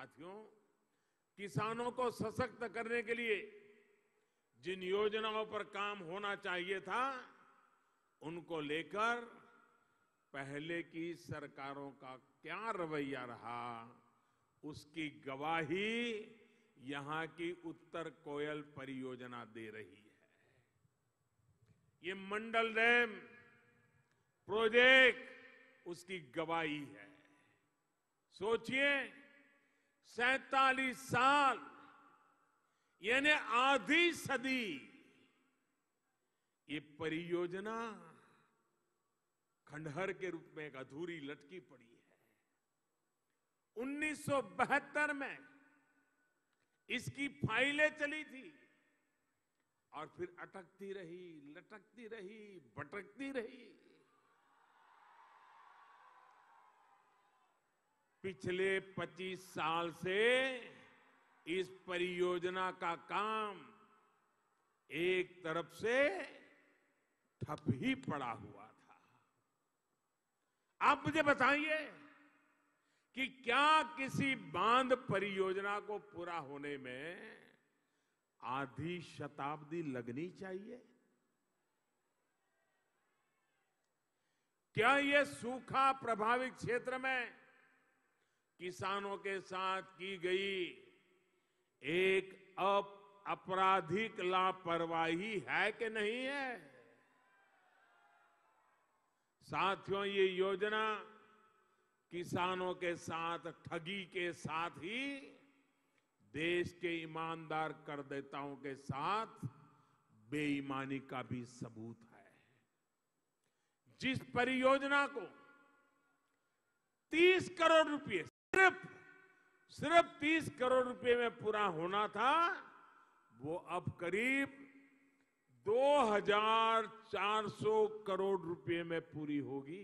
साथियों, किसानों को सशक्त करने के लिए जिन योजनाओं पर काम होना चाहिए था, उनको लेकर पहले की सरकारों का क्या रवैया रहा, उसकी गवाही यहां की उत्तर कोयल परियोजना दे रही है। ये मंडल डैम प्रोजेक्ट उसकी गवाही है। सोचिए, 47 साल यानी आधी सदी ये परियोजना खंडहर के रूप में एक अधूरी लटकी पड़ी है। 1972 में इसकी फाइलें चली थी और फिर अटकती रही, लटकती रही, भटकती रही। पिछले 25 साल से इस परियोजना का काम एक तरफ से ठप ही पड़ा हुआ था। आप मुझे बताइए कि क्या किसी बांध परियोजना को पूरा होने में आधी शताब्दी लगनी चाहिए? क्या यह सूखा प्रभावित क्षेत्र में किसानों के साथ की गई एक आपराधिक लापरवाही है कि नहीं है? साथियों, ये योजना किसानों के साथ ठगी के साथ ही देश के ईमानदार करदाताओं के साथ बेईमानी का भी सबूत है। जिस परियोजना को 30 करोड़ रुपए सिर्फ 30 करोड़ रुपए में पूरा होना था, वो अब करीब 2400 करोड़ रुपए में पूरी होगी।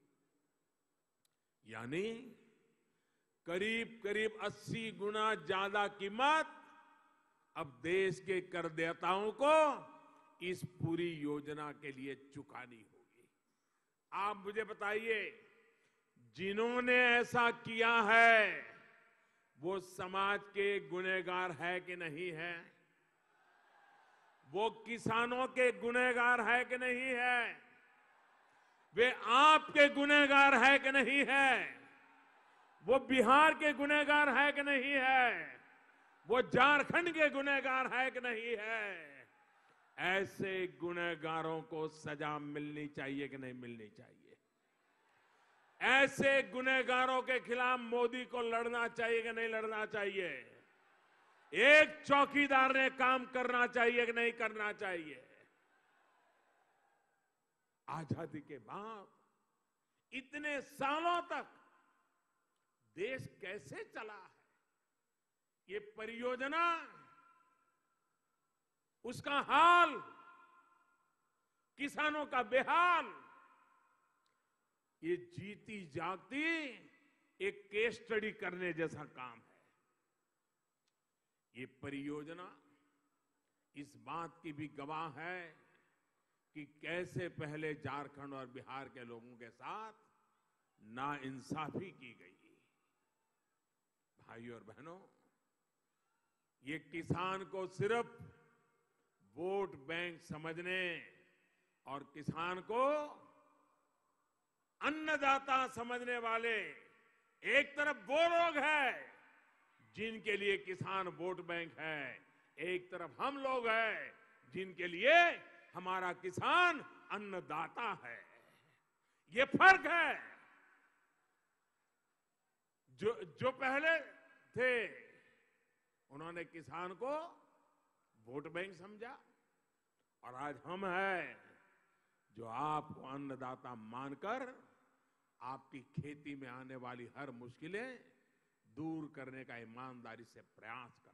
यानी करीब 80 गुना ज्यादा कीमत अब देश के करदाताओं को इस पूरी योजना के लिए चुकानी होगी। आप मुझे बताइए, जिन्होंने ऐसा किया है वो समाज के गुनहगार है कि नहीं है? वो किसानों के गुनहगार है कि नहीं है? वे आपके गुनहगार है कि नहीं है? वो बिहार के गुनहगार है कि नहीं है? वो झारखंड के गुनहगार है कि नहीं है? ऐसे गुनहगारों को सजा मिलनी चाहिए कि नहीं मिलनी चाहिए? ऐसे गुनहगारों के खिलाफ मोदी को लड़ना चाहिए कि नहीं लड़ना चाहिए? एक चौकीदार ने काम करना चाहिए कि नहीं करना चाहिए? आजादी के बाद इतने सालों तक देश कैसे चला है? ये परियोजना, उसका हाल, किसानों का बेहाल, ये जीती जागती एक केस स्टडी करने जैसा काम है। ये परियोजना इस बात की भी गवाह है कि कैसे पहले झारखंड और बिहार के लोगों के साथ नाइंसाफी की गई। भाइयों और बहनों, ये किसान को सिर्फ वोट बैंक समझने और किसान को अन्नदाता समझने वाले एक तरफ वो लोग हैं जिनके लिए किसान वोट बैंक है, एक तरफ हम लोग हैं जिनके लिए हमारा किसान अन्नदाता है। ये फर्क है। जो पहले थे उन्होंने किसान को वोट बैंक समझा, और आज हम हैं जो आपको अन्नदाता मानकर आपकी खेती में आने वाली हर मुश्किलें दूर करने का ईमानदारी से प्रयास कर